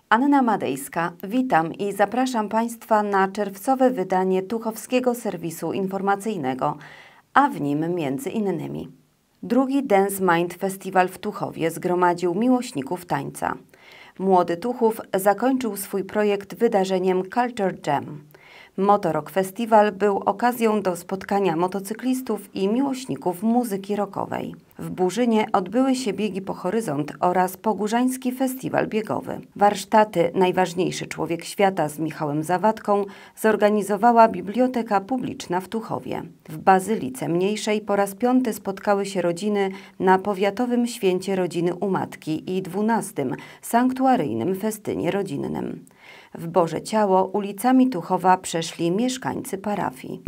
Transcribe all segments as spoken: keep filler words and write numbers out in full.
Anna Madejska, witam i zapraszam Państwa na czerwcowe wydanie Tuchowskiego Serwisu Informacyjnego, a w nim między innymi drugi Dance Mind Festiwal w Tuchowie zgromadził miłośników tańca. Młody Tuchów zakończył swój projekt wydarzeniem Culture Jam. Motorok Festiwal był okazją do spotkania motocyklistów i miłośników muzyki rockowej. W Burzynie odbyły się biegi po horyzont oraz Pogórzański Festiwal Biegowy. Warsztaty Najważniejszy Człowiek Świata z Michałem Zawadką zorganizowała Biblioteka Publiczna w Tuchowie. W Bazylice Mniejszej po raz piąty spotkały się rodziny na powiatowym święcie rodziny u Matki i dwunastym sanktuaryjnym festynie rodzinnym. W Boże Ciało ulicami Tuchowa przeszli mieszkańcy parafii.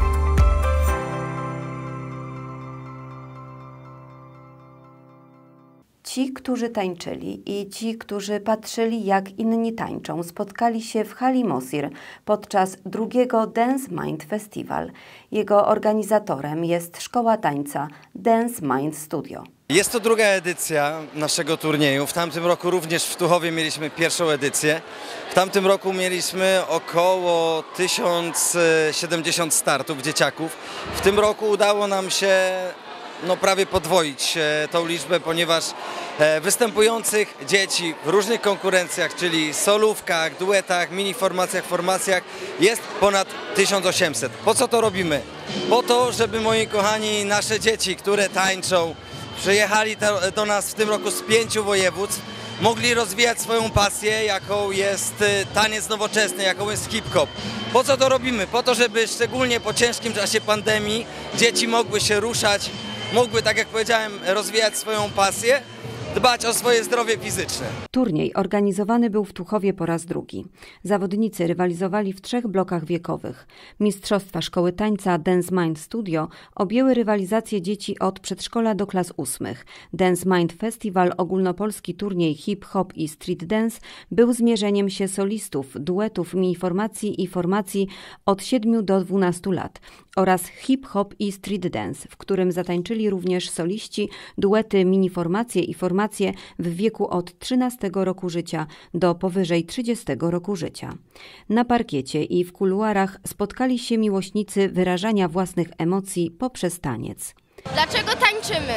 Ci, którzy tańczyli i ci, którzy patrzyli, jak inni tańczą, spotkali się w hali Mosir podczas drugiego Dance Mind Festival. Jego organizatorem jest szkoła tańca Dance Mind Studio. Jest to druga edycja naszego turnieju. W tamtym roku również w Tuchowie mieliśmy pierwszą edycję. W tamtym roku mieliśmy około tysiąc siedemdziesiąt startów dzieciaków. W tym roku udało nam się no, prawie podwoić tą liczbę, ponieważ występujących dzieci w różnych konkurencjach, czyli solówkach, duetach, mini formacjach, formacjach jest ponad tysiąc osiemset. Po co to robimy? Po to, żeby, moi kochani, nasze dzieci, które tańczą, przyjechali do nas w tym roku z pięciu województw, mogli rozwijać swoją pasję, jaką jest taniec nowoczesny, jaką jest hip-hop. Po co to robimy? Po to, żeby szczególnie po ciężkim czasie pandemii dzieci mogły się ruszać, mogły, tak jak powiedziałem, rozwijać swoją pasję, dbać o swoje zdrowie fizyczne. Turniej organizowany był w Tuchowie po raz drugi. Zawodnicy rywalizowali w trzech blokach wiekowych. Mistrzostwa Szkoły Tańca Dance Mind Studio objęły rywalizację dzieci od przedszkola do klas ósmych. Dance Mind Festival, ogólnopolski turniej hip-hop i street dance, był zmierzeniem się solistów, duetów, mini-formacji i formacji od siedmiu do dwunastu lat oraz hip-hop i street dance, w którym zatańczyli również soliści, duety, mini-formacje i formacje w wieku od trzynastego roku życia do powyżej trzydziestego roku życia. Na parkiecie i w kuluarach spotkali się miłośnicy wyrażania własnych emocji poprzez taniec. Dlaczego tańczymy?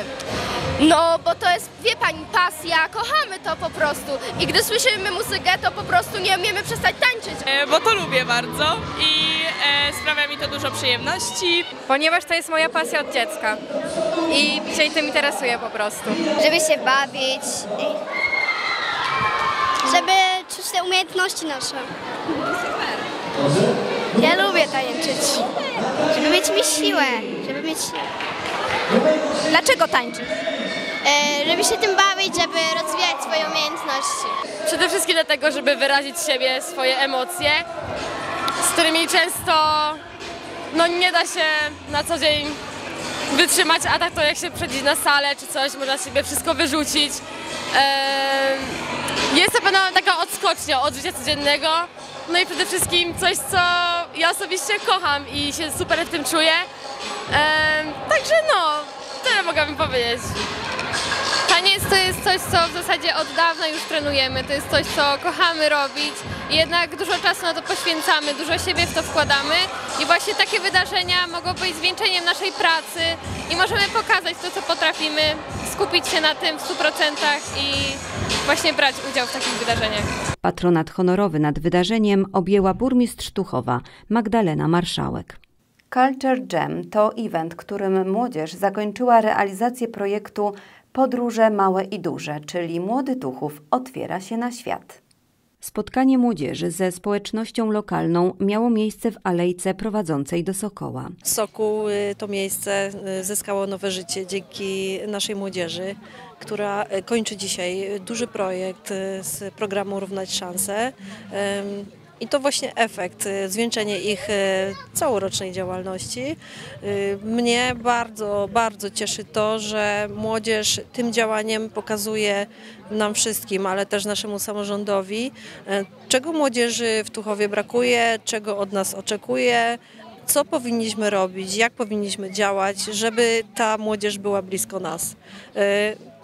No, bo to jest, wie pani, pasja, kochamy to po prostu i gdy słyszymy muzykę, to po prostu nie umiemy przestać tańczyć. E, bo to lubię bardzo i e, sprawia mi to dużo przyjemności. Ponieważ to jest moja pasja od dziecka i się tym interesuje po prostu. Żeby się bawić, żeby czuć te umiejętności nasze. Super. Ja lubię tańczyć, żeby mieć mi siłę, żeby mieć siłę. Dlaczego tańczysz? E, żeby się tym bawić, żeby rozwijać swoje umiejętności. Przede wszystkim dlatego, żeby wyrazić siebie, swoje emocje, z którymi często no, nie da się na co dzień wytrzymać, a tak to jak się przyjdzie na salę czy coś, można sobie wszystko wyrzucić. E, jest to pewna taka odskocznia od życia codziennego, no i przede wszystkim coś, co ja osobiście kocham i się super w tym czuję. Ehm, także no, tyle mogłabym powiedzieć. Taniec to jest coś, co w zasadzie od dawna już trenujemy, to jest coś, co kochamy robić i jednak dużo czasu na to poświęcamy, dużo siebie w to wkładamy i właśnie takie wydarzenia mogą być zwieńczeniem naszej pracy i możemy pokazać to, co potrafimy, skupić się na tym w stu procentach i właśnie brać udział w takich wydarzeniach. Patronat honorowy nad wydarzeniem objęła burmistrz Tuchowa Magdalena Marszałek. Culture Jam to event, którym młodzież zakończyła realizację projektu Podróże małe i duże, czyli Młody Tuchów otwiera się na świat. Spotkanie młodzieży ze społecznością lokalną miało miejsce w alejce prowadzącej do Sokoła. Sokół to miejsce zyskało nowe życie dzięki naszej młodzieży, która kończy dzisiaj duży projekt z programu Równać Szanse. I to właśnie efekt, zwieńczenie ich całorocznej działalności. Mnie bardzo, bardzo cieszy to, że młodzież tym działaniem pokazuje nam wszystkim, ale też naszemu samorządowi, czego młodzieży w Tuchowie brakuje, czego od nas oczekuje, co powinniśmy robić, jak powinniśmy działać, żeby ta młodzież była blisko nas.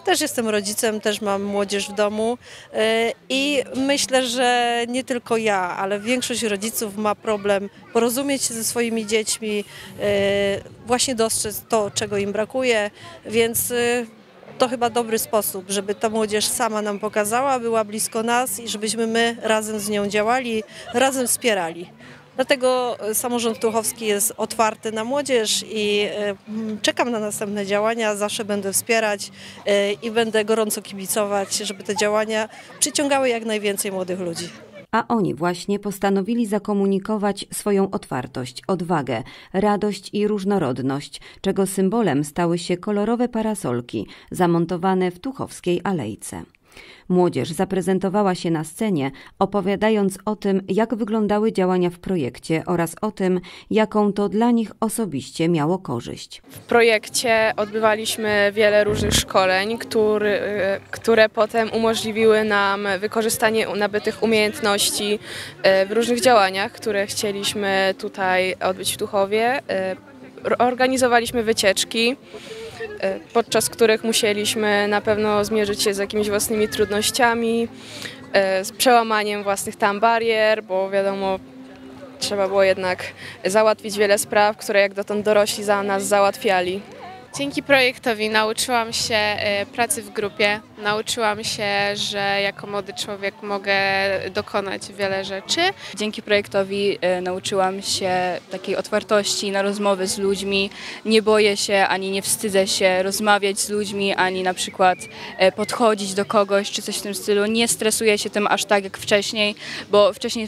Też jestem rodzicem, też mam młodzież w domu i myślę, że nie tylko ja, ale większość rodziców ma problem porozumieć się ze swoimi dziećmi, właśnie dostrzec to, czego im brakuje, więc to chyba dobry sposób, żeby ta młodzież sama nam pokazała, była blisko nas i żebyśmy my razem z nią działali, razem wspierali. Dlatego samorząd tuchowski jest otwarty na młodzież i czekam na następne działania, zawsze będę wspierać i będę gorąco kibicować, żeby te działania przyciągały jak najwięcej młodych ludzi. A oni właśnie postanowili zakomunikować swoją otwartość, odwagę, radość i różnorodność, czego symbolem stały się kolorowe parasolki zamontowane w Tuchowskiej Alejce. Młodzież zaprezentowała się na scenie, opowiadając o tym, jak wyglądały działania w projekcie oraz o tym, jaką to dla nich osobiście miało korzyść. W projekcie odbywaliśmy wiele różnych szkoleń, który, które potem umożliwiły nam wykorzystanie nabytych umiejętności w różnych działaniach, które chcieliśmy tutaj odbyć w Tuchowie. Organizowaliśmy wycieczki, podczas których musieliśmy na pewno zmierzyć się z jakimiś własnymi trudnościami, z przełamaniem własnych tam barier, bo wiadomo, trzeba było jednak załatwić wiele spraw, które jak dotąd dorośli za nas załatwiali. Dzięki projektowi nauczyłam się pracy w grupie, nauczyłam się, że jako młody człowiek mogę dokonać wiele rzeczy. Dzięki projektowi nauczyłam się takiej otwartości na rozmowy z ludźmi. Nie boję się ani nie wstydzę się rozmawiać z ludźmi, ani na przykład podchodzić do kogoś czy coś w tym stylu. Nie stresuję się tym aż tak jak wcześniej, bo wcześniej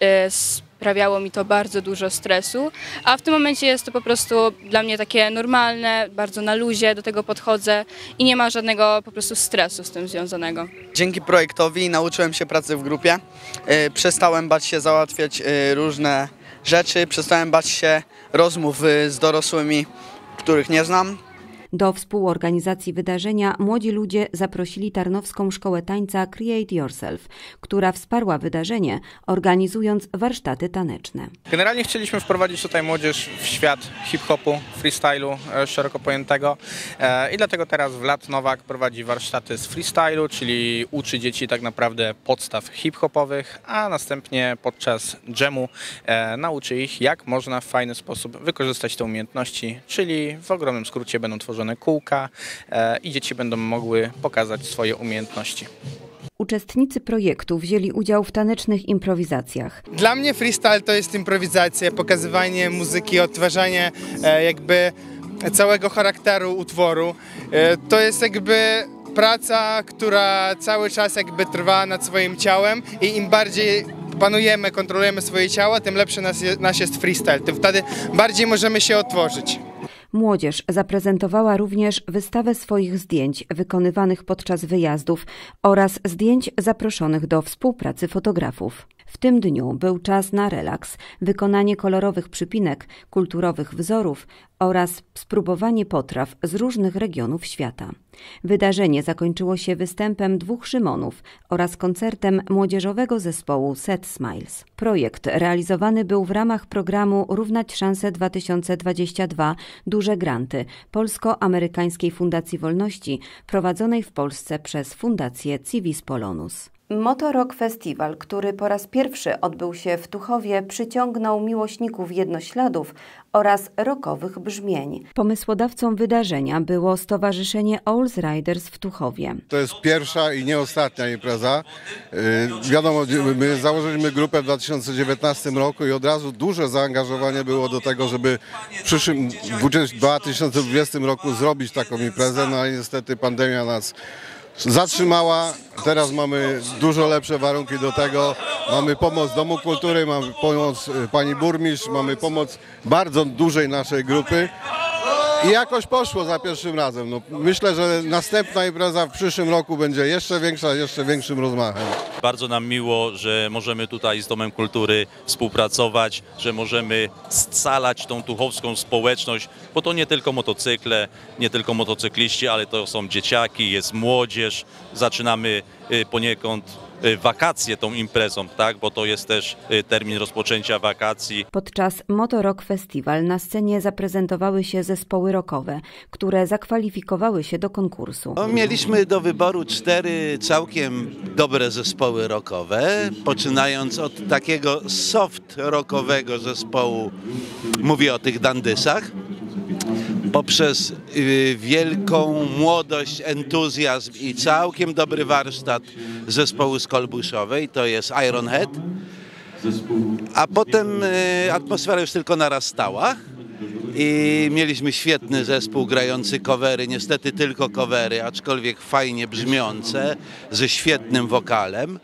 sprawiało mi to bardzo dużo stresu, a w tym momencie jest to po prostu dla mnie takie normalne, bardzo na luzie do tego podchodzę i nie ma żadnego po prostu stresu z tym związanego. Dzięki projektowi nauczyłem się pracy w grupie, przestałem bać się załatwiać różne rzeczy, przestałem bać się rozmów z dorosłymi, których nie znam. Do współorganizacji wydarzenia młodzi ludzie zaprosili Tarnowską Szkołę Tańca Create Yourself, która wsparła wydarzenie, organizując warsztaty taneczne. Generalnie chcieliśmy wprowadzić tutaj młodzież w świat hip-hopu, freestylu szeroko pojętego i dlatego teraz Vlad Nowak prowadzi warsztaty z freestylu, czyli uczy dzieci tak naprawdę podstaw hip-hopowych, a następnie podczas dżemu nauczy ich, jak można w fajny sposób wykorzystać te umiejętności, czyli w ogromnym skrócie będą tworzone kółka i dzieci będą mogły pokazać swoje umiejętności. Uczestnicy projektu wzięli udział w tanecznych improwizacjach. Dla mnie freestyle to jest improwizacja, pokazywanie muzyki, odtwarzanie jakby całego charakteru utworu. To jest jakby praca, która cały czas jakby trwa nad swoim ciałem i im bardziej panujemy, kontrolujemy swoje ciało, tym lepszy nas jest, nas jest freestyle. Tym wtedy bardziej możemy się otworzyć. Młodzież zaprezentowała również wystawę swoich zdjęć wykonywanych podczas wyjazdów oraz zdjęć zaproszonych do współpracy fotografów. W tym dniu był czas na relaks, wykonanie kolorowych przypinek, kulturowych wzorów oraz spróbowanie potraw z różnych regionów świata. Wydarzenie zakończyło się występem dwóch Szymonów oraz koncertem młodzieżowego zespołu Set Smiles. Projekt realizowany był w ramach programu Równać Szanse dwa tysiące dwadzieścia dwa Duże Granty Polsko-Amerykańskiej Fundacji Wolności prowadzonej w Polsce przez Fundację Civis Polonus. Motorok Festiwal, który po raz pierwszy odbył się w Tuchowie, przyciągnął miłośników jednośladów oraz rockowych brzmień. Pomysłodawcą wydarzenia było Stowarzyszenie Owls Riders w Tuchowie. To jest pierwsza i nie ostatnia impreza. Yy, wiadomo, my założyliśmy grupę w dwa tysiące dziewiętnastym roku i od razu duże zaangażowanie było do tego, żeby w przyszłym dwa tysiące dwudziestym roku zrobić taką imprezę, no ale niestety pandemia nas zatrzymała. Teraz mamy dużo lepsze warunki do tego. Mamy pomoc Domu Kultury, mamy pomoc pani burmistrz, mamy pomoc bardzo dużej naszej grupy. I jakoś poszło za pierwszym razem. No, myślę, że następna impreza w przyszłym roku będzie jeszcze większa, jeszcze większym rozmachem. Bardzo nam miło, że możemy tutaj z Domem Kultury współpracować, że możemy scalać tą tuchowską społeczność, bo to nie tylko motocykle, nie tylko motocykliści, ale to są dzieciaki, jest młodzież. Zaczynamy poniekąd wakacje tą imprezą, tak? Bo to jest też termin rozpoczęcia wakacji. Podczas Motorok Festival na scenie zaprezentowały się zespoły rockowe, które zakwalifikowały się do konkursu. No, mieliśmy do wyboru cztery całkiem dobre zespoły rockowe, poczynając od takiego soft rockowego zespołu, mówię o tych dandysach, poprzez y, wielką młodość, entuzjazm i całkiem dobry warsztat zespołu z Kolbuszowej, to jest Ironhead, a potem y, atmosfera już tylko narastała i mieliśmy świetny zespół grający covery, niestety tylko covery, aczkolwiek fajnie brzmiące, ze świetnym wokalem.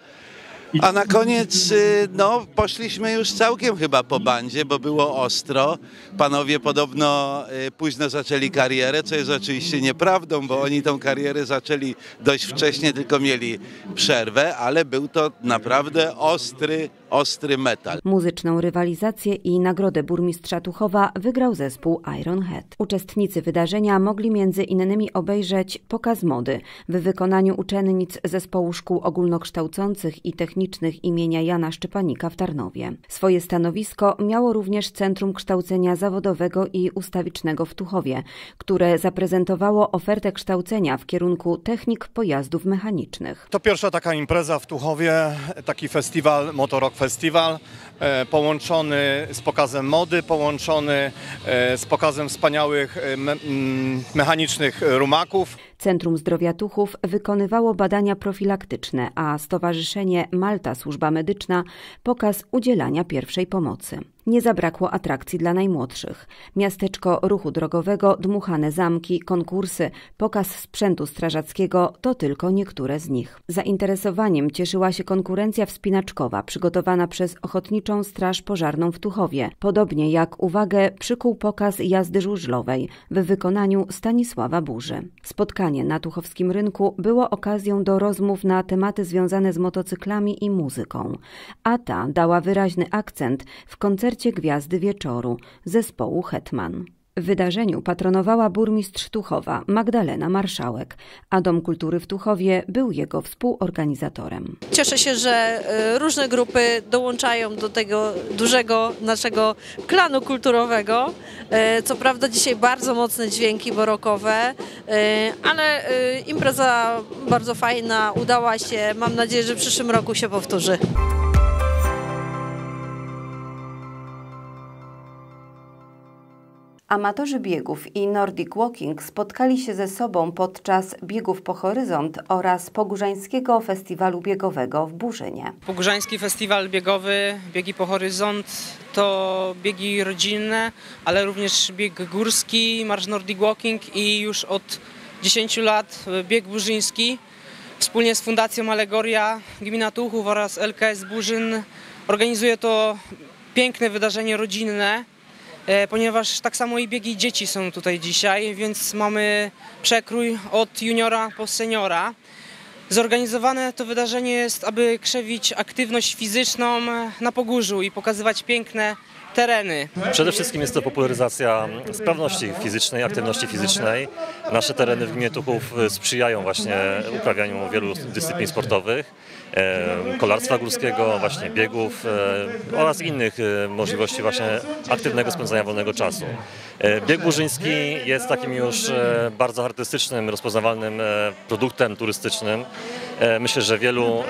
A na koniec no, poszliśmy już całkiem chyba po bandzie, bo było ostro. Panowie podobno późno zaczęli karierę, co jest oczywiście nieprawdą, bo oni tą karierę zaczęli dość wcześnie, tylko mieli przerwę, ale był to naprawdę ostry, ostry metal. Muzyczną rywalizację i nagrodę burmistrza Tuchowa wygrał zespół Ironhead. Uczestnicy wydarzenia mogli między innymi obejrzeć pokaz mody w wykonaniu uczennic zespołu szkół ogólnokształcących i technicznych imienia Jana Szczepanika w Tarnowie. Swoje stanowisko miało również Centrum Kształcenia Zawodowego i Ustawicznego w Tuchowie, które zaprezentowało ofertę kształcenia w kierunku technik pojazdów mechanicznych. To pierwsza taka impreza w Tuchowie, taki festiwal, Motorok Festival, e, połączony z pokazem mody, połączony e, z pokazem wspaniałych me, m, mechanicznych rumaków. Centrum Zdrowia Tuchów wykonywało badania profilaktyczne, a Stowarzyszenie Malta Służba Medyczna pokaz udzielania pierwszej pomocy. Nie zabrakło atrakcji dla najmłodszych. Miasteczko ruchu drogowego, dmuchane zamki, konkursy, pokaz sprzętu strażackiego to tylko niektóre z nich. Zainteresowaniem cieszyła się konkurencja wspinaczkowa przygotowana przez Ochotniczą Straż Pożarną w Tuchowie. Podobnie jak uwagę przykuł pokaz jazdy żużlowej w wykonaniu Stanisława Burzy. Spotkanie na tuchowskim rynku było okazją do rozmów na tematy związane z motocyklami i muzyką, a ta dała wyraźny akcent w koncercie Gwiazdy Wieczoru zespołu Hetman. W wydarzeniu patronowała burmistrz Tuchowa Magdalena Marszałek, a Dom Kultury w Tuchowie był jego współorganizatorem. Cieszę się, że różne grupy dołączają do tego dużego naszego klanu kulturowego. Co prawda dzisiaj bardzo mocne dźwięki barokowe, ale impreza bardzo fajna, udała się. Mam nadzieję, że w przyszłym roku się powtórzy. Amatorzy biegów i Nordic Walking spotkali się ze sobą podczas biegów po Horyzont oraz Pogórzańskiego Festiwalu Biegowego w Burzynie. Pogórzański Festiwal Biegowy, Biegi po Horyzont to biegi rodzinne, ale również bieg górski, marsz Nordic Walking i już od dziesięciu lat bieg burzyński. Wspólnie z Fundacją Alegoria Gmina Tuchów oraz L K S Burzyn organizuje to piękne wydarzenie rodzinne, ponieważ tak samo i biegi dzieci są tutaj dzisiaj, więc mamy przekrój od juniora po seniora. Zorganizowane to wydarzenie jest, aby krzewić aktywność fizyczną na Pogórzu i pokazywać piękne tereny. Przede wszystkim jest to popularyzacja sprawności fizycznej, aktywności fizycznej. Nasze tereny w gminie Tuchów sprzyjają właśnie uprawianiu wielu dyscyplin sportowych, kolarstwa górskiego, właśnie biegów oraz innych możliwości właśnie aktywnego spędzania wolnego czasu. Bieg burzyński jest takim już bardzo charakterystycznym, rozpoznawalnym produktem turystycznym. Myślę, że wielu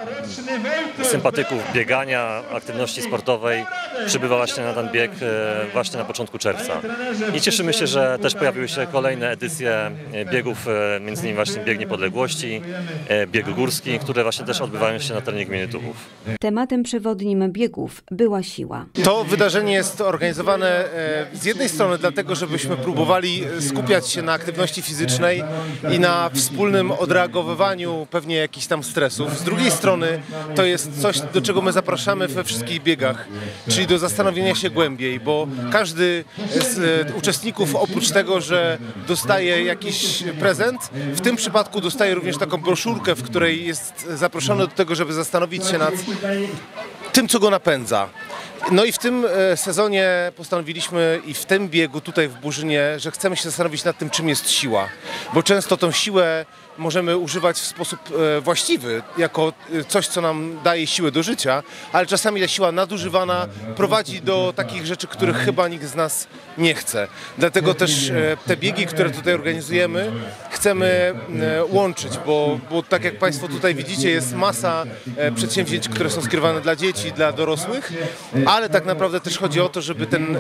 sympatyków biegania, aktywności sportowej przybywa właśnie na ten bieg właśnie na początku czerwca. I cieszymy się, że też pojawiły się kolejne edycje biegów, między innymi właśnie Bieg Niepodległości, bieg górski, które właśnie też odbywają się na terenie gminy Tuchów. Tematem przewodnim biegów była siła. To wydarzenie jest organizowane z jednej strony dlatego, żebyśmy próbowali skupiać się na aktywności fizycznej i na wspólnym odreagowywaniu pewnie jakichś tam stresów. Z drugiej strony to jest coś, do czego my zapraszamy we wszystkich biegach, czyli do zastanowienia się głębiej, bo każdy z uczestników oprócz tego, że dostaje jakiś prezent, w tym przypadku dostaje również taką broszurkę, w której jest zaproszony do tego, żeby zastanowić się nad tym, co go napędza. No i w tym sezonie postanowiliśmy i w tym biegu tutaj w Burzynie, że chcemy się zastanowić nad tym, czym jest siła. Bo często tą siłę możemy używać w sposób właściwy, jako coś, co nam daje siłę do życia, ale czasami ta siła nadużywana prowadzi do takich rzeczy, których chyba nikt z nas nie chce. Dlatego też te biegi, które tutaj organizujemy, chcemy łączyć, bo, bo tak jak Państwo tutaj widzicie, jest masa przedsięwzięć, które są skierowane dla dzieci, dla dorosłych, ale tak naprawdę też chodzi o to, żeby ten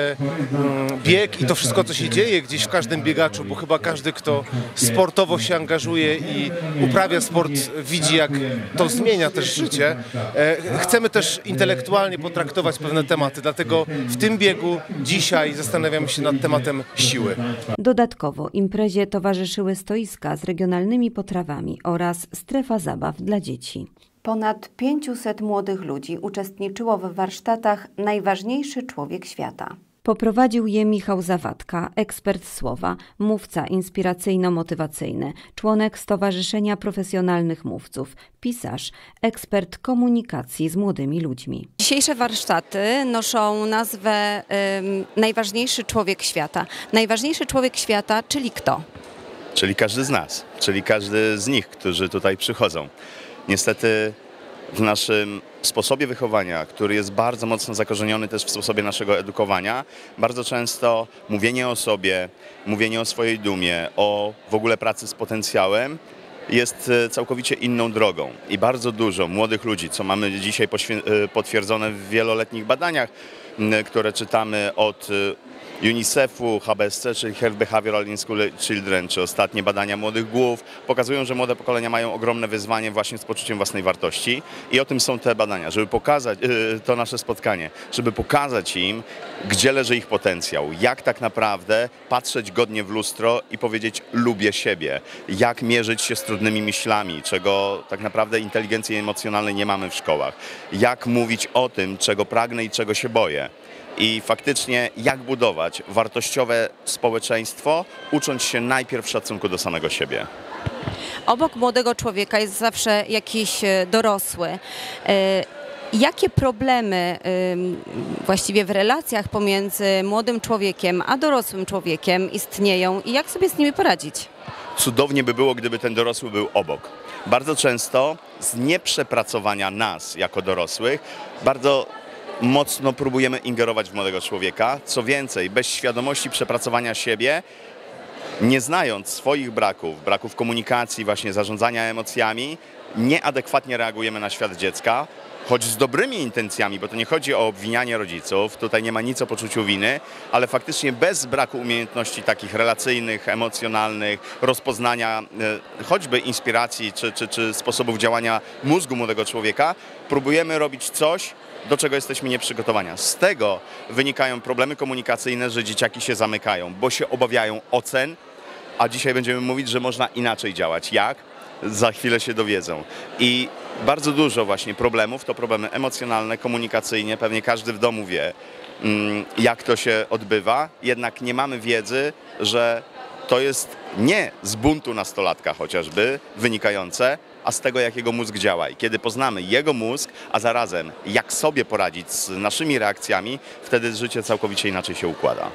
bieg i to wszystko, co się dzieje gdzieś w każdym biegaczu, bo chyba każdy, kto sportowo się angażuje i uprawia sport, widzi, jak to zmienia też życie. Chcemy też intelektualnie potraktować pewne tematy, dlatego w tym biegu dzisiaj zastanawiamy się nad tematem siły. Dodatkowo imprezie towarzyszyły stoiska z regionalnymi potrawami oraz strefa zabaw dla dzieci. Ponad pięciuset młodych ludzi uczestniczyło w warsztatach Najważniejszy człowiek świata. Poprowadził je Michał Zawadka, ekspert słowa, mówca inspiracyjno-motywacyjny, członek Stowarzyszenia Profesjonalnych Mówców, pisarz, ekspert komunikacji z młodymi ludźmi. Dzisiejsze warsztaty noszą nazwę ym, Najważniejszy człowiek świata. Najważniejszy człowiek świata, czyli kto? Czyli każdy z nas, czyli każdy z nich, którzy tutaj przychodzą. Niestety w naszym sposobie wychowania, który jest bardzo mocno zakorzeniony też w sposobie naszego edukowania, bardzo często mówienie o sobie, mówienie o swojej dumie, o w ogóle pracy z potencjałem jest całkowicie inną drogą. I bardzo dużo młodych ludzi, co mamy dzisiaj potwierdzone w wieloletnich badaniach, które czytamy od UNICEF-u, H B S C, czyli Health Behavioral in School Children, czy ostatnie badania młodych głów, pokazują, że młode pokolenia mają ogromne wyzwanie właśnie z poczuciem własnej wartości i o tym są te badania, żeby pokazać, to nasze spotkanie, żeby pokazać im, gdzie leży ich potencjał, jak tak naprawdę patrzeć godnie w lustro i powiedzieć lubię siebie, jak mierzyć się z trudnymi myślami, czego tak naprawdę inteligencji emocjonalnej nie mamy w szkołach, jak mówić o tym, czego pragnę i czego się boję. I faktycznie jak budować wartościowe społeczeństwo, ucząc się najpierw szacunku do samego siebie. Obok młodego człowieka jest zawsze jakiś dorosły. Jakie problemy właściwie w relacjach pomiędzy młodym człowiekiem a dorosłym człowiekiem istnieją i jak sobie z nimi poradzić? Cudownie by było, gdyby ten dorosły był obok. Bardzo często z nieprzepracowania nas jako dorosłych, bardzo mocno próbujemy ingerować w młodego człowieka. Co więcej, bez świadomości przepracowania siebie, nie znając swoich braków, braków komunikacji, właśnie zarządzania emocjami, nieadekwatnie reagujemy na świat dziecka, choć z dobrymi intencjami, bo to nie chodzi o obwinianie rodziców, tutaj nie ma nic o poczuciu winy, ale faktycznie bez braku umiejętności takich relacyjnych, emocjonalnych, rozpoznania choćby inspiracji czy, czy, czy sposobów działania mózgu młodego człowieka, próbujemy robić coś, do czego jesteśmy nieprzygotowani. Z tego wynikają problemy komunikacyjne, że dzieciaki się zamykają, bo się obawiają ocen, a dzisiaj będziemy mówić, że można inaczej działać. Jak? Za chwilę się dowiedzą. I bardzo dużo właśnie problemów to problemy emocjonalne, komunikacyjne. Pewnie każdy w domu wie, jak to się odbywa, jednak nie mamy wiedzy, że to jest nie z buntu nastolatka chociażby wynikające, a z tego, jak jego mózg działa. I kiedy poznamy jego mózg, a zarazem jak sobie poradzić z naszymi reakcjami, wtedy życie całkowicie inaczej się układa.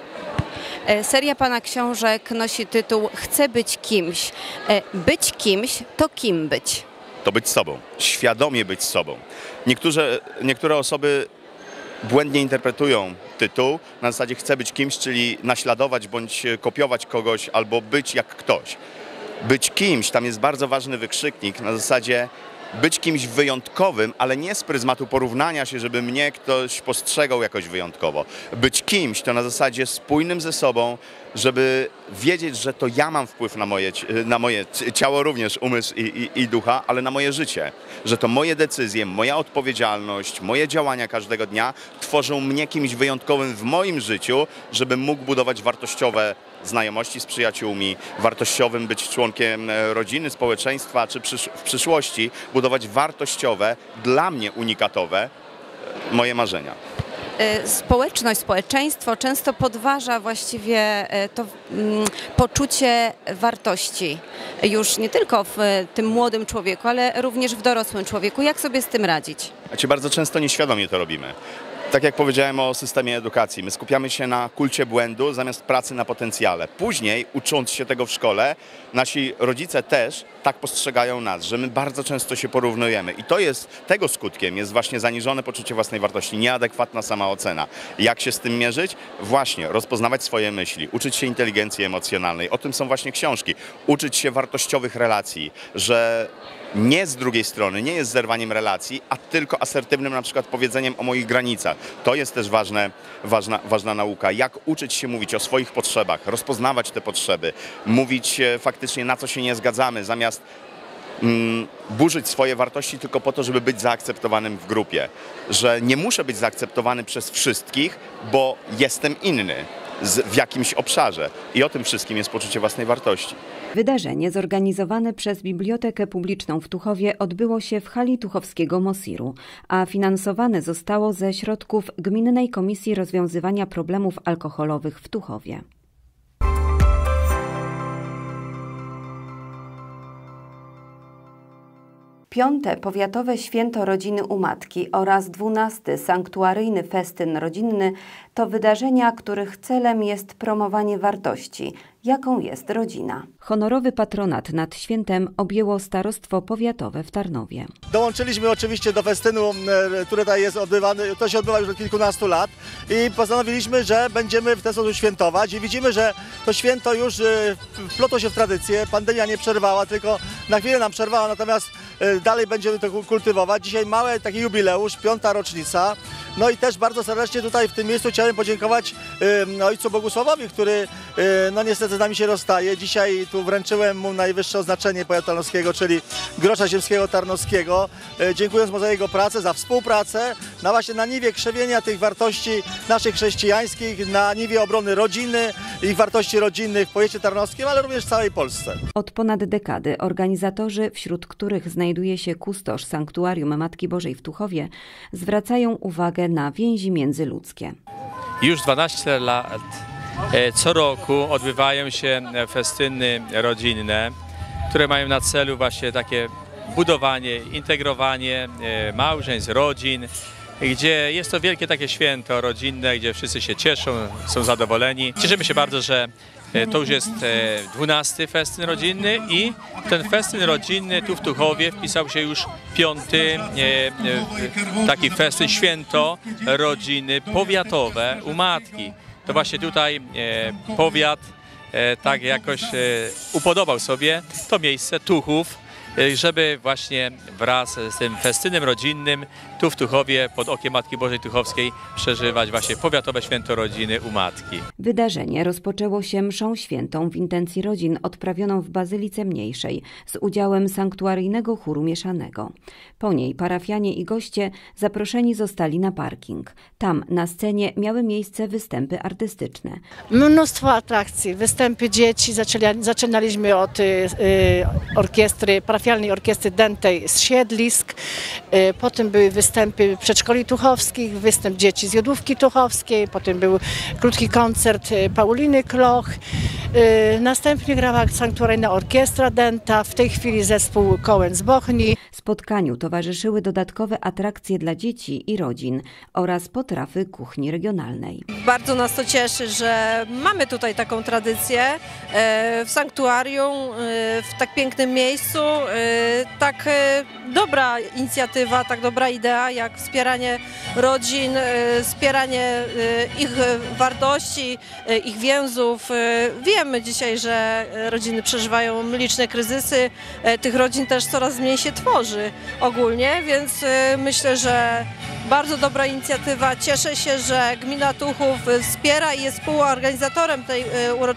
Seria Pana książek nosi tytuł Chcę być kimś. Być kimś to kim być? To być sobą, świadomie być sobą. Niektóre, niektóre osoby błędnie interpretują tytuł na zasadzie chcę być kimś, czyli naśladować bądź kopiować kogoś albo być jak ktoś. Być kimś, tam jest bardzo ważny wykrzyknik na zasadzie być kimś wyjątkowym, ale nie z pryzmatu porównania się, żeby mnie ktoś postrzegał jakoś wyjątkowo. Być kimś to na zasadzie spójnym ze sobą, żeby wiedzieć, że to ja mam wpływ na moje, na moje ciało również, umysł i, i, i ducha, ale na moje życie. Że to moje decyzje, moja odpowiedzialność, moje działania każdego dnia tworzą mnie kimś wyjątkowym w moim życiu, żebym mógł budować wartościowe znajomości z przyjaciółmi, wartościowym być członkiem rodziny, społeczeństwa, czy przysz w przyszłości budować wartościowe, dla mnie unikatowe moje marzenia. społeczność, społeczeństwo często podważa właściwie to poczucie wartości już nie tylko w tym młodym człowieku, ale również w dorosłym człowieku. Jak sobie z tym radzić? Znaczy, bardzo często nieświadomie to robimy. Tak jak powiedziałem o systemie edukacji, my skupiamy się na kulcie błędu zamiast pracy na potencjale. Później, ucząc się tego w szkole, nasi rodzice też tak postrzegają nas, że my bardzo często się porównujemy. I to jest, tego skutkiem jest właśnie zaniżone poczucie własnej wartości, nieadekwatna samoocena. Jak się z tym mierzyć? Właśnie, rozpoznawać swoje myśli, uczyć się inteligencji emocjonalnej. O tym są właśnie książki. Uczyć się wartościowych relacji, że nie z drugiej strony, nie jest zerwaniem relacji, a tylko asertywnym na przykład powiedzeniem o moich granicach. To jest też ważne, ważna, ważna nauka. Jak uczyć się mówić o swoich potrzebach, rozpoznawać te potrzeby, mówić faktycznie na co się nie zgadzamy, zamiast mm, burzyć swoje wartości tylko po to, żeby być zaakceptowanym w grupie. Że nie muszę być zaakceptowany przez wszystkich, bo jestem inny z, w jakimś obszarze. I o tym wszystkim jest poczucie własnej wartości. Wydarzenie zorganizowane przez Bibliotekę Publiczną w Tuchowie odbyło się w hali tuchowskiego Mosiru, a finansowane zostało ze środków Gminnej Komisji Rozwiązywania Problemów Alkoholowych w Tuchowie. Piąte Powiatowe Święto Rodziny u Matki oraz dwunasty Sanktuaryjny Festyn Rodzinny to wydarzenia, których celem jest promowanie wartości, jaką jest rodzina. Honorowy patronat nad świętem objęło Starostwo Powiatowe w Tarnowie. Dołączyliśmy oczywiście do festynu, który tutaj jest odbywany, to się odbywa już od kilkunastu lat i postanowiliśmy, że będziemy w ten sposób świętować i widzimy, że to święto już wplotło się w tradycję, pandemia nie przerwała, tylko na chwilę nam przerwała, natomiast dalej będziemy to kultywować. Dzisiaj mały taki jubileusz, piąta rocznica. No i też bardzo serdecznie tutaj w tym miejscu chciałem podziękować y, ojcu Bogusławowi, który y, no niestety z nami się rozstaje. Dzisiaj tu wręczyłem mu najwyższe oznaczenie powiatu tarnowskiego, czyli Grosza Ziemskiego Tarnowskiego. Y, dziękując mu za jego pracę, za współpracę, na właśnie na niwie krzewienia tych wartości naszych chrześcijańskich, na niwie obrony rodziny i wartości rodzinnych w powiecie tarnowskim, ale również w całej Polsce. Od ponad dekady organizatorzy, wśród których znajduje się kustosz Sanktuarium Matki Bożej w Tuchowie, zwracają uwagę na więzi międzyludzkie. Już dwanaście lat co roku odbywają się festyny rodzinne, które mają na celu właśnie takie budowanie, integrowanie małżeństw, rodzin, gdzie jest to wielkie takie święto rodzinne, gdzie wszyscy się cieszą, są zadowoleni. Cieszymy się bardzo, że to już jest dwunasty festyn rodzinny i ten festyn rodzinny tu w Tuchowie wpisał się już piąty taki festyn, święto rodziny powiatowe u Matki. To właśnie tutaj powiat tak jakoś upodobał sobie to miejsce Tuchów, żeby właśnie wraz z tym festynem rodzinnym tu w Tuchowie pod okiem Matki Bożej Tuchowskiej przeżywać właśnie powiatowe święto rodziny u Matki. Wydarzenie rozpoczęło się mszą świętą w intencji rodzin odprawioną w Bazylice Mniejszej z udziałem sanktuaryjnego chóru mieszanego. Po niej parafianie i goście zaproszeni zostali na parking. Tam na scenie miały miejsce występy artystyczne. Mnóstwo atrakcji, występy dzieci, zaczęli, zaczynaliśmy od y, y, orkiestry, parafialnej orkiestry dętej z Siedlisk, y, potem były występy przedszkoli tuchowskich, występ dzieci z Jodłówki Tuchowskiej, potem był krótki koncert Pauliny Kloch, y, następnie grała sanktuaryjna orkiestra dęta, w tej chwili zespół Kołem z Bochni. Spotkaniu towarzyszyły dodatkowe atrakcje dla dzieci i rodzin oraz potrafy kuchni regionalnej. Bardzo nas to cieszy, że mamy tutaj taką tradycję w sanktuarium, w tak pięknym miejscu. Tak dobra inicjatywa, tak dobra idea jak wspieranie rodzin, wspieranie ich wartości, ich więzów. Wiemy dzisiaj, że rodziny przeżywają liczne kryzysy, tych rodzin też coraz mniej się tworzy ogólnie, więc myślę, że bardzo dobra inicjatywa. Cieszę się, że gmina Tuchów wspiera i jest współorganizatorem tej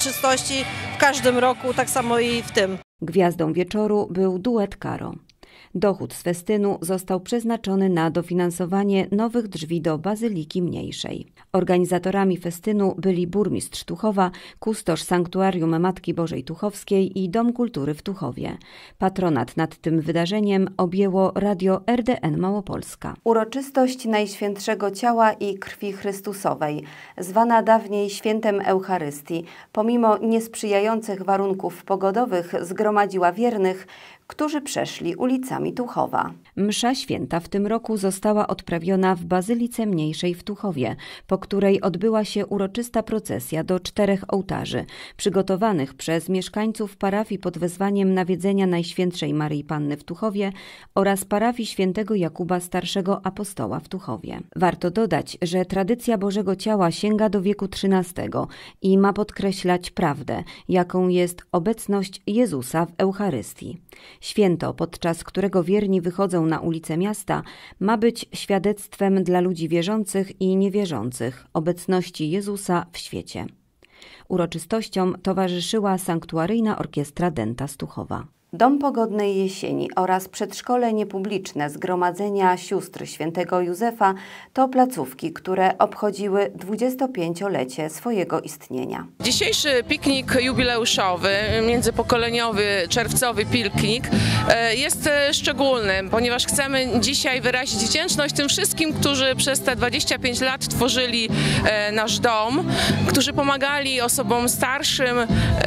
uroczystości w każdym roku, tak samo i w tym. Gwiazdą wieczoru był duet Karo. Dochód z festynu został przeznaczony na dofinansowanie nowych drzwi do Bazyliki Mniejszej. Organizatorami festynu byli burmistrz Tuchowa, kustosz Sanktuarium Matki Bożej Tuchowskiej i Dom Kultury w Tuchowie. Patronat nad tym wydarzeniem objęło Radio R D N Małopolska. Uroczystość Najświętszego Ciała i Krwi Chrystusowej, zwana dawniej Świętem Eucharystii, pomimo niesprzyjających warunków pogodowych zgromadziła wiernych, którzy przeszli ulicami Tuchowa. Msza święta w tym roku została odprawiona w Bazylice Mniejszej w Tuchowie, po której odbyła się uroczysta procesja do czterech ołtarzy, przygotowanych przez mieszkańców parafii pod wezwaniem nawiedzenia Najświętszej Maryi Panny w Tuchowie oraz parafii świętego Jakuba Starszego Apostoła w Tuchowie. Warto dodać, że tradycja Bożego Ciała sięga do wieku trzynastego i ma podkreślać prawdę, jaką jest obecność Jezusa w Eucharystii. Święto, podczas którego wierni wychodzą na ulice miasta, ma być świadectwem dla ludzi wierzących i niewierzących obecności Jezusa w świecie. Uroczystościom towarzyszyła Sanktuaryjna Orkiestra Denta z Tuchowa. Dom Pogodnej Jesieni oraz przedszkole niepubliczne Zgromadzenia Sióstr Świętego Józefa to placówki, które obchodziły dwudziestopięciolecie swojego istnienia. Dzisiejszy piknik jubileuszowy, międzypokoleniowy, czerwcowy piknik jest szczególny, ponieważ chcemy dzisiaj wyrazić wdzięczność tym wszystkim, którzy przez te dwadzieścia pięć lat tworzyli nasz dom, którzy pomagali osobom starszym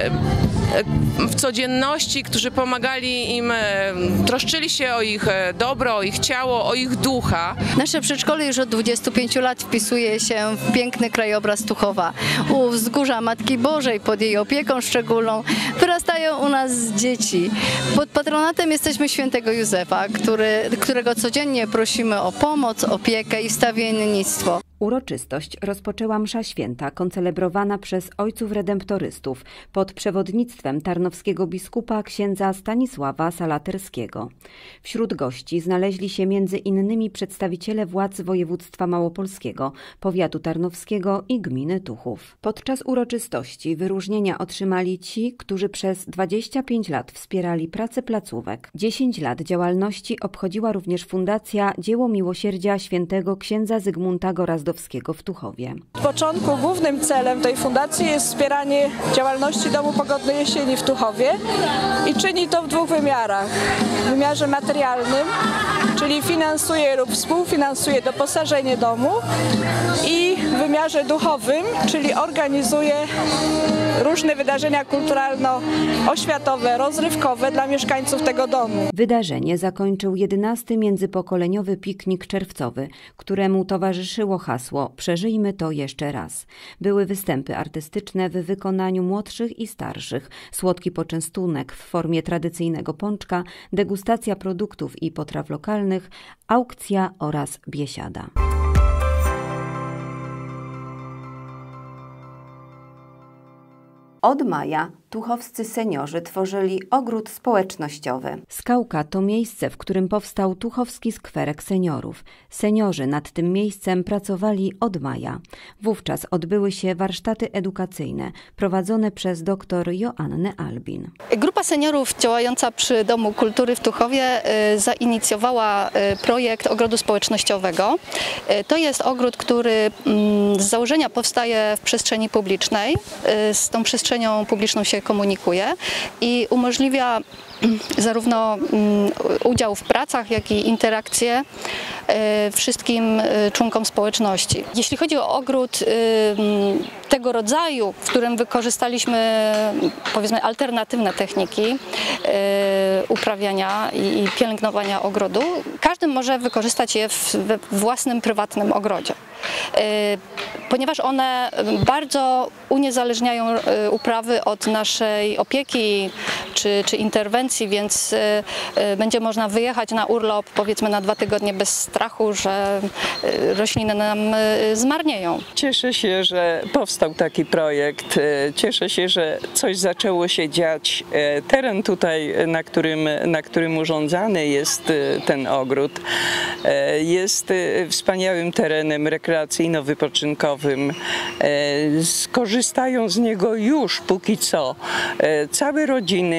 w codzienności, którzy pomagali im, troszczyli się o ich dobro, o ich ciało, o ich ducha. Nasze przedszkole już od dwudziestu pięciu lat wpisuje się w piękny krajobraz Tuchowa. U wzgórza Matki Bożej, pod jej opieką szczególną, wyrastają u nas dzieci. Pod patronatem jesteśmy Świętego Józefa, który, którego codziennie prosimy o pomoc, opiekę i wstawiennictwo. Uroczystość rozpoczęła msza święta koncelebrowana przez ojców redemptorystów pod przewodnictwem tarnowskiego biskupa księdza Stanisława Salaterskiego. Wśród gości znaleźli się między innymi przedstawiciele władz województwa małopolskiego, powiatu tarnowskiego i gminy Tuchów. Podczas uroczystości wyróżnienia otrzymali ci, którzy przez dwadzieścia pięć lat wspierali pracę placówek. dziesięć lat działalności obchodziła również Fundacja Dzieło Miłosierdzia Świętego księdza Zygmunta Gorazdowskiego w Tuchowie. Od początku głównym celem tej fundacji jest wspieranie działalności Domu Pogodnej Jesieni w Tuchowie i czyni to w dwóch wymiarach. W wymiarze materialnym, czyli finansuje lub współfinansuje doposażenie domu, i w wymiarze duchowym, czyli organizuje różne wydarzenia kulturalno-oświatowe, rozrywkowe dla mieszkańców tego domu. Wydarzenie zakończył jedenasty międzypokoleniowy piknik czerwcowy, któremu towarzyszyło hasło „Przeżyjmy to jeszcze raz”. Były występy artystyczne w wykonaniu młodszych i starszych, słodki poczęstunek w formie tradycyjnego pączka, degustacja produktów i potraw lokalnych, aukcja oraz biesiada. Od maja tuchowscy seniorzy tworzyli ogród społecznościowy. Skałka to miejsce, w którym powstał Tuchowski Skwerek Seniorów. Seniorzy nad tym miejscem pracowali od maja. Wówczas odbyły się warsztaty edukacyjne prowadzone przez dr Joannę Albin. Grupa seniorów działająca przy Domu Kultury w Tuchowie zainicjowała projekt ogrodu społecznościowego. To jest ogród, który z założenia powstaje w przestrzeni publicznej. Z tą przestrzenią publiczną się komunikuje i umożliwia zarówno udział w pracach, jak i interakcje wszystkim członkom społeczności. Jeśli chodzi o ogród tego rodzaju, w którym wykorzystaliśmy, powiedzmy, alternatywne techniki uprawiania i pielęgnowania ogrodu, każdy może wykorzystać je we własnym, prywatnym ogrodzie. Ponieważ one bardzo uniezależniają uprawy od naszej opieki czy, czy interwencji, więc będzie można wyjechać na urlop, powiedzmy, na dwa tygodnie bez strachu, że rośliny nam zmarnieją. Cieszę się, że powstał taki projekt. Cieszę się, że coś zaczęło się dziać. Teren tutaj, na którym, na którym urządzany jest ten ogród, jest wspaniałym terenem rekreacyjno-wypoczynkowym. Skorzystają z niego już póki co całe rodziny,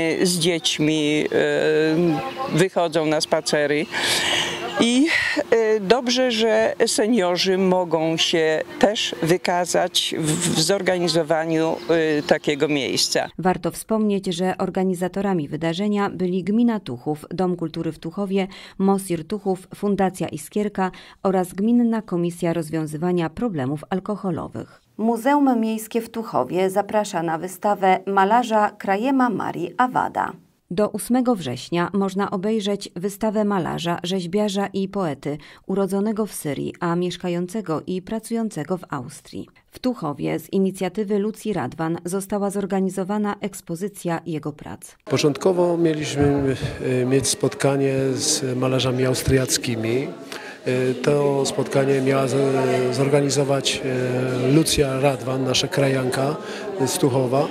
mamy z dziećmi, wychodzą na spacery. I dobrze, że seniorzy mogą się też wykazać w zorganizowaniu takiego miejsca. Warto wspomnieć, że organizatorami wydarzenia byli Gmina Tuchów, Dom Kultury w Tuchowie, Mosir Tuchów, Fundacja Iskierka oraz Gminna Komisja Rozwiązywania Problemów Alkoholowych. Muzeum Miejskie w Tuchowie zaprasza na wystawę malarza Krajema Marii Awada. Do ósmego września można obejrzeć wystawę malarza, rzeźbiarza i poety urodzonego w Syrii, a mieszkającego i pracującego w Austrii. W Tuchowie z inicjatywy Lucji Radwan została zorganizowana ekspozycja jego prac. Początkowo mieliśmy mieć spotkanie z malarzami austriackimi. To spotkanie miała zorganizować Lucja Radwan, nasza krajanka z Tuchowa.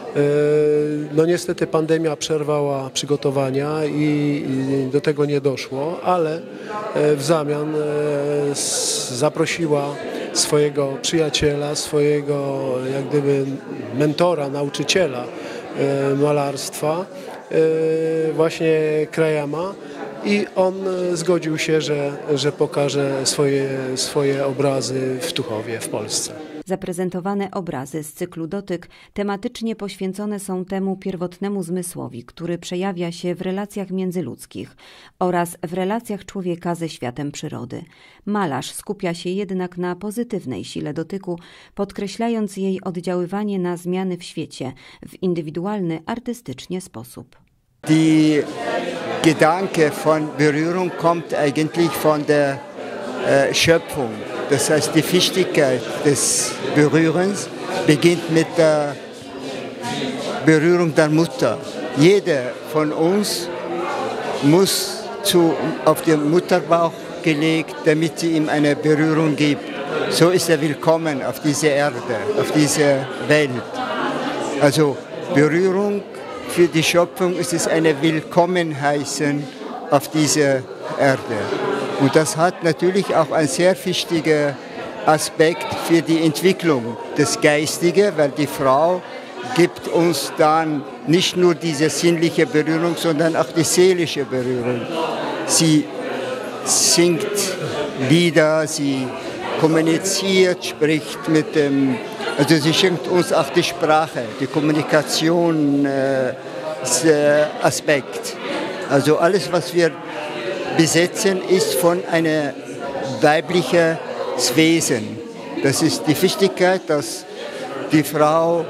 No niestety pandemia przerwała przygotowania i do tego nie doszło, ale w zamian zaprosiła swojego przyjaciela, swojego jak gdyby mentora, nauczyciela malarstwa, właśnie Krajema, i on zgodził się, że, że pokaże swoje, swoje obrazy w Tuchowie, w Polsce. Zaprezentowane obrazy z cyklu Dotyk tematycznie poświęcone są temu pierwotnemu zmysłowi, który przejawia się w relacjach międzyludzkich oraz w relacjach człowieka ze światem przyrody. Malarz skupia się jednak na pozytywnej sile dotyku, podkreślając jej oddziaływanie na zmiany w świecie w indywidualny, artystycznie sposób. Die Gedanke von Berührung kommt eigentlich von der äh, Schöpfung. Das heißt, die Wichtigkeit des Berührens beginnt mit der Berührung der Mutter. Jeder von uns muss zu, auf den Mutterbauch gelegt, damit sie ihm eine Berührung gibt. So ist er willkommen auf diese Erde, auf diese Welt. Also Berührung für die Schöpfung ist es eine Willkommenheißen auf dieser Erde. Und das hat natürlich auch einen sehr wichtigen Aspekt für die Entwicklung des Geistigen, weil die Frau gibt uns dann nicht nur diese sinnliche Berührung, sondern auch die seelische Berührung. Sie singt Lieder, sie kommuniziert, spricht mit dem, also sie schenkt uns auch die Sprache, die Kommunikation, äh, Aspekt. Also alles, was wir besetzen, ist von einem weiblichen Wesen. Das ist die Wichtigkeit, dass die Frau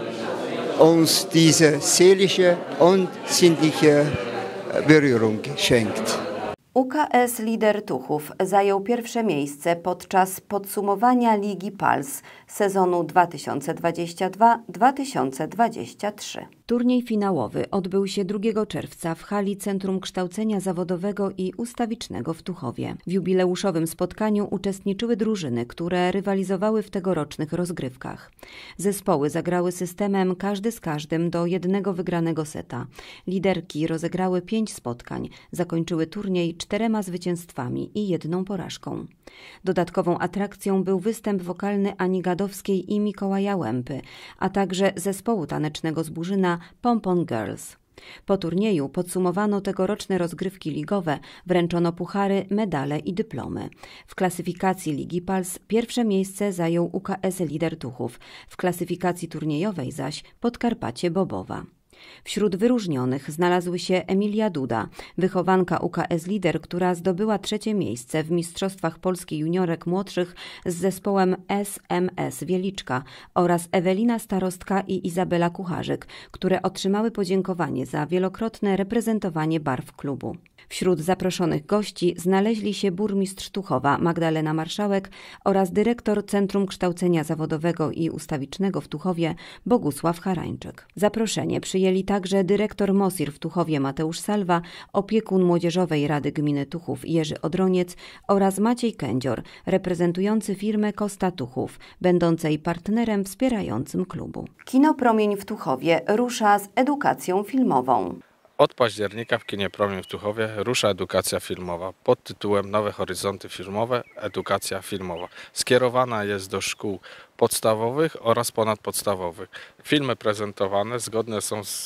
uns diese seelische und sinnliche Berührung schenkt. U K S Lider Tuchów zajął pierwsze miejsce podczas podsumowania Ligi Pals sezonu dwa tysiące dwudziestego drugiego dwa tysiące dwudziestego trzeciego. Turniej finałowy odbył się drugiego czerwca w hali Centrum Kształcenia Zawodowego i Ustawicznego w Tuchowie. W jubileuszowym spotkaniu uczestniczyły drużyny, które rywalizowały w tegorocznych rozgrywkach. Zespoły zagrały systemem każdy z każdym do jednego wygranego seta. Liderki rozegrały pięć spotkań, zakończyły turniej czterema zwycięstwami i jedną porażką. Dodatkową atrakcją był występ wokalny Ani Gadowskiej i Mikołaja Łępy, a także zespołu tanecznego z Burzyna Pompon Girls. Po turnieju podsumowano tegoroczne rozgrywki ligowe, wręczono puchary, medale i dyplomy. W klasyfikacji Ligi Pals pierwsze miejsce zajął U K S Lider Tuchów, w klasyfikacji turniejowej zaś Podkarpacie Bobowa. Wśród wyróżnionych znalazły się Emilia Duda, wychowanka U K S Lider, która zdobyła trzecie miejsce w Mistrzostwach Polski Juniorek Młodszych z zespołem S M S Wieliczka, oraz Ewelina Starostka i Izabela Kucharzyk, które otrzymały podziękowanie za wielokrotne reprezentowanie barw klubu. Wśród zaproszonych gości znaleźli się burmistrz Tuchowa Magdalena Marszałek oraz dyrektor Centrum Kształcenia Zawodowego i Ustawicznego w Tuchowie Bogusław Harańczyk. Zaproszenie przyjęli także dyrektor Mosir w Tuchowie Mateusz Salwa, opiekun Młodzieżowej Rady Gminy Tuchów Jerzy Odroniec oraz Maciej Kędzior, reprezentujący firmę Kosta Tuchów, będącej partnerem wspierającym klubu. Kino Promień w Tuchowie rusza z edukacją filmową. Od października w Kinie Promień w Tuchowie rusza edukacja filmowa pod tytułem Nowe Horyzonty Filmowe – Edukacja filmowa. Skierowana jest do szkół podstawowych oraz ponadpodstawowych. Filmy prezentowane zgodne są z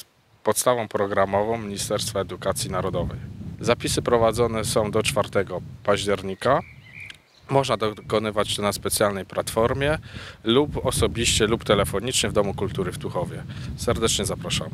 podstawą programową Ministerstwa Edukacji Narodowej. Zapisy prowadzone są do czwartego października. Można dokonywać to na specjalnej platformie lub osobiście lub telefonicznie w Domu Kultury w Tuchowie. Serdecznie zapraszamy.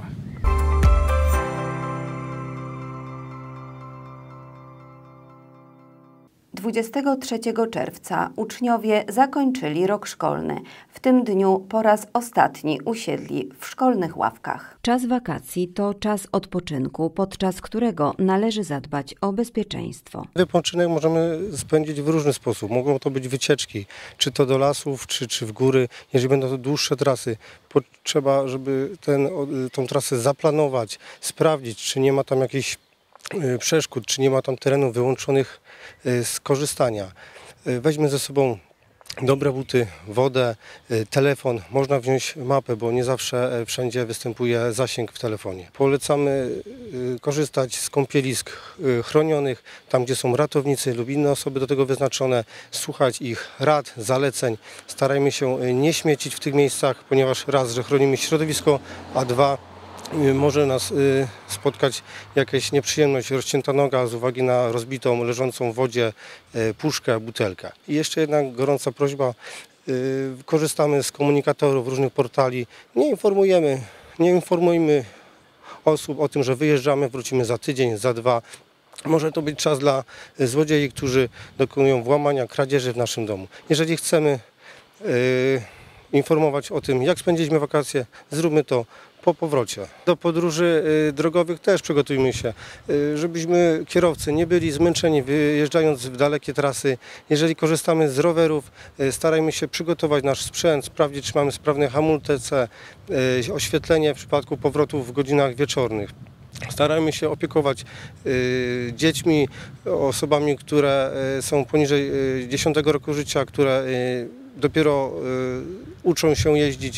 dwudziestego trzeciego czerwca uczniowie zakończyli rok szkolny. W tym dniu po raz ostatni usiedli w szkolnych ławkach. Czas wakacji to czas odpoczynku, podczas którego należy zadbać o bezpieczeństwo. Wypoczynek możemy spędzić w różny sposób. Mogą to być wycieczki, czy to do lasów, czy, czy w góry. Jeżeli będą to dłuższe trasy, trzeba, żeby ten, tą trasę zaplanować, sprawdzić, czy nie ma tam jakichś przeszkód, czy nie ma tam terenów wyłączonych z korzystania. Weźmy ze sobą dobre buty, wodę, telefon. Można wziąć mapę, bo nie zawsze wszędzie występuje zasięg w telefonie. Polecamy korzystać z kąpielisk chronionych, tam gdzie są ratownicy lub inne osoby do tego wyznaczone, słuchać ich rad, zaleceń. Starajmy się nie śmiecić w tych miejscach, ponieważ raz, że chronimy środowisko, a dwa, może nas y, spotkać jakaś nieprzyjemność, rozcięta noga z uwagi na rozbitą, leżącą w wodzie y, puszkę, butelkę. I jeszcze jedna gorąca prośba, y, korzystamy z komunikatorów, różnych portali, nie informujemy, nie informujmy osób o tym, że wyjeżdżamy, wrócimy za tydzień, za dwa. Może to być czas dla złodziei, którzy dokonują włamania, kradzieży w naszym domu. Jeżeli chcemy y, informować o tym, jak spędziliśmy wakacje, zróbmy to po powrocie. Do podróży y, drogowych też przygotujmy się, y, żebyśmy kierowcy nie byli zmęczeni wyjeżdżając w dalekie trasy. Jeżeli korzystamy z rowerów, y, starajmy się przygotować nasz sprzęt, sprawdzić, czy mamy sprawne hamulce, y, oświetlenie w przypadku powrotu w godzinach wieczornych. Starajmy się opiekować y, dziećmi, osobami, które y, są poniżej y, dziesiątego roku życia, które y, dopiero y, uczą się jeździć.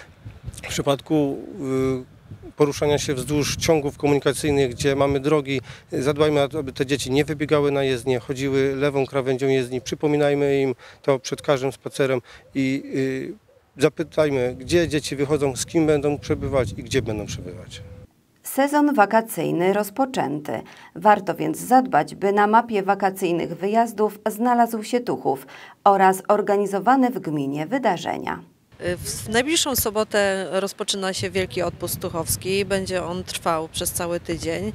W przypadku y, poruszania się wzdłuż ciągów komunikacyjnych, gdzie mamy drogi, zadbajmy, aby te dzieci nie wybiegały na jezdnię, chodziły lewą krawędzią jezdni, przypominajmy im to przed każdym spacerem i y, zapytajmy, gdzie dzieci wychodzą, z kim będą przebywać i gdzie będą przebywać. Sezon wakacyjny rozpoczęty. Warto więc zadbać, by na mapie wakacyjnych wyjazdów znalazł się Tuchów oraz organizowane w gminie wydarzenia. W najbliższą sobotę rozpoczyna się Wielki Odpust Tuchowski. Będzie on trwał przez cały tydzień.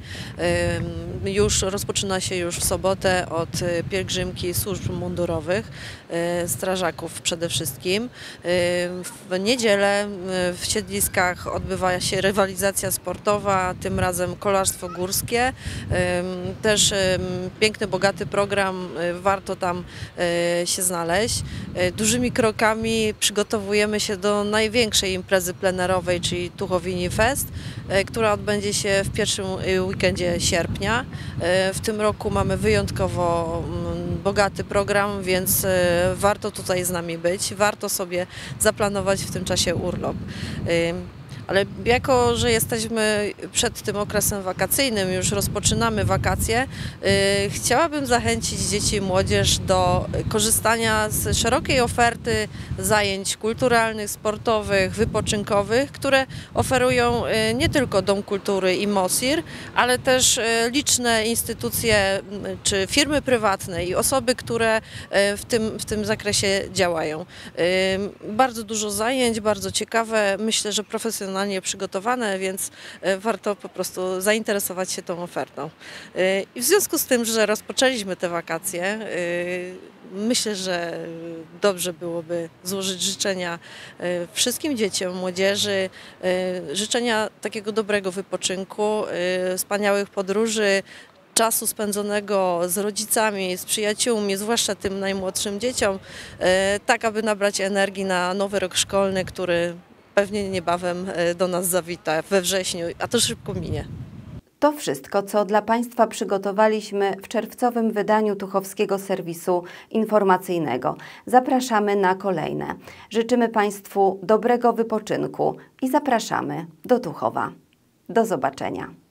Już rozpoczyna się już w sobotę od pielgrzymki służb mundurowych, strażaków przede wszystkim. W niedzielę w siedliskach odbywa się rywalizacja sportowa, tym razem kolarstwo górskie. Też piękny, bogaty program, warto tam się znaleźć. Dużymi krokami przygotowujemy się do największej imprezy plenerowej, czyli Tuchowini Fest, która odbędzie się w pierwszym weekendzie sierpnia. W tym roku mamy wyjątkowo bogaty program, więc warto tutaj z nami być, warto sobie zaplanować w tym czasie urlop. Ale jako, że jesteśmy przed tym okresem wakacyjnym, już rozpoczynamy wakacje, yy, chciałabym zachęcić dzieci i młodzież do korzystania z szerokiej oferty zajęć kulturalnych, sportowych, wypoczynkowych, które oferują yy, nie tylko Dom Kultury i MOSIR, ale też yy, liczne instytucje yy, czy firmy prywatne i osoby, które yy, w tym, w tym zakresie działają. Yy, bardzo dużo zajęć, bardzo ciekawe, myślę, że profesjonalnie przygotowane, więc warto po prostu zainteresować się tą ofertą. I w związku z tym, że rozpoczęliśmy te wakacje, myślę, że dobrze byłoby złożyć życzenia wszystkim dzieciom, młodzieży, życzenia takiego dobrego wypoczynku, wspaniałych podróży, czasu spędzonego z rodzicami, z przyjaciółmi, zwłaszcza tym najmłodszym dzieciom, tak aby nabrać energii na nowy rok szkolny, który pewnie niebawem do nas zawita we wrześniu, a to szybko minie. To wszystko, co dla Państwa przygotowaliśmy w czerwcowym wydaniu Tuchowskiego Serwisu Informacyjnego. Zapraszamy na kolejne. Życzymy Państwu dobrego wypoczynku i zapraszamy do Tuchowa. Do zobaczenia.